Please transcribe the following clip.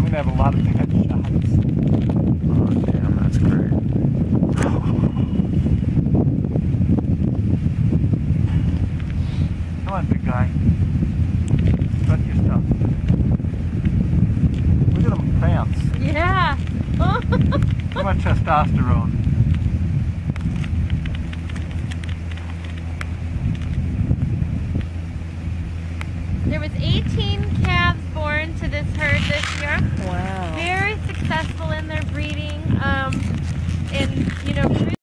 I'm gonna have a lot of bad shots. Oh, damn, that's great. Come on, big guy. Strut your stuff. Look at him prance. Yeah. Too much testosterone. There was 18 calves born to this herd this year. Wow. Very successful in their breeding. And you know.